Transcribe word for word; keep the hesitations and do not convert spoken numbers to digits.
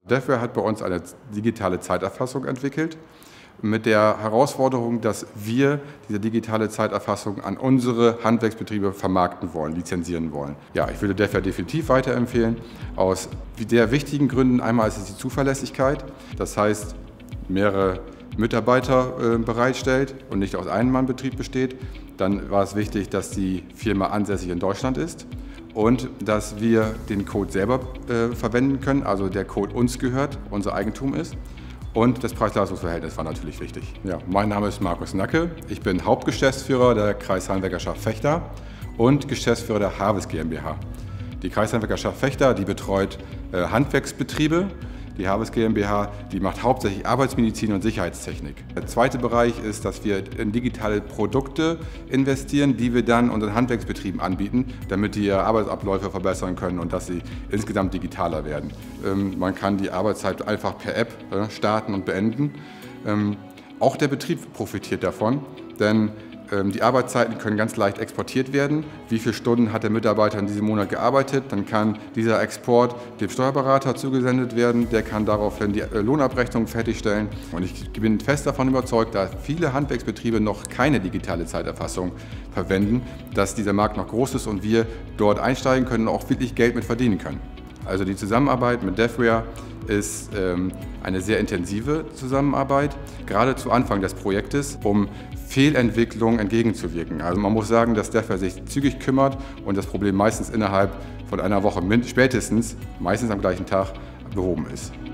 DevWare hat bei uns eine digitale Zeiterfassung entwickelt, mit der Herausforderung, dass wir diese digitale Zeiterfassung an unsere Handwerksbetriebe vermarkten wollen, lizenzieren wollen. Ja, ich würde DevWare definitiv weiterempfehlen, aus sehr wichtigen Gründen. Einmal ist es die Zuverlässigkeit, das heißt, mehrere Mitarbeiter äh, bereitstellt und nicht aus einem Mann-Betrieb besteht. Dann war es wichtig, dass die Firma ansässig in Deutschland ist und dass wir den Code selber äh, verwenden können, also der Code uns gehört, unser Eigentum ist. Und das Preis-Leistungs-Verhältnis war natürlich wichtig. Ja, mein Name ist Markus Nacke, ich bin Hauptgeschäftsführer der Kreishandwerkerschaft Vechta und Geschäftsführer der Harvest GmbH. Die Kreishandwerkerschaft Vechta, die betreut äh, Handwerksbetriebe. Die Harvest GmbH, die macht hauptsächlich Arbeitsmedizin und Sicherheitstechnik. Der zweite Bereich ist, dass wir in digitale Produkte investieren, die wir dann unseren Handwerksbetrieben anbieten, damit die ihre Arbeitsabläufe verbessern können und dass sie insgesamt digitaler werden. Ähm, man kann die Arbeitszeit einfach per App äh, starten und beenden. Ähm, auch der Betrieb profitiert davon, denn die Arbeitszeiten können ganz leicht exportiert werden. Wie viele Stunden hat der Mitarbeiter in diesem Monat gearbeitet? Dann kann dieser Export dem Steuerberater zugesendet werden. Der kann daraufhin die Lohnabrechnung fertigstellen. Und ich bin fest davon überzeugt, da viele Handwerksbetriebe noch keine digitale Zeiterfassung verwenden, dass dieser Markt noch groß ist und wir dort einsteigen können und auch wirklich Geld mit verdienen können. Also die Zusammenarbeit mit DevWare ist ähm, eine sehr intensive Zusammenarbeit, gerade zu Anfang des Projektes, um Fehlentwicklungen entgegenzuwirken. Also man muss sagen, dass DevWare sich zügig kümmert und das Problem meistens innerhalb von einer Woche spätestens, meistens am gleichen Tag, behoben ist.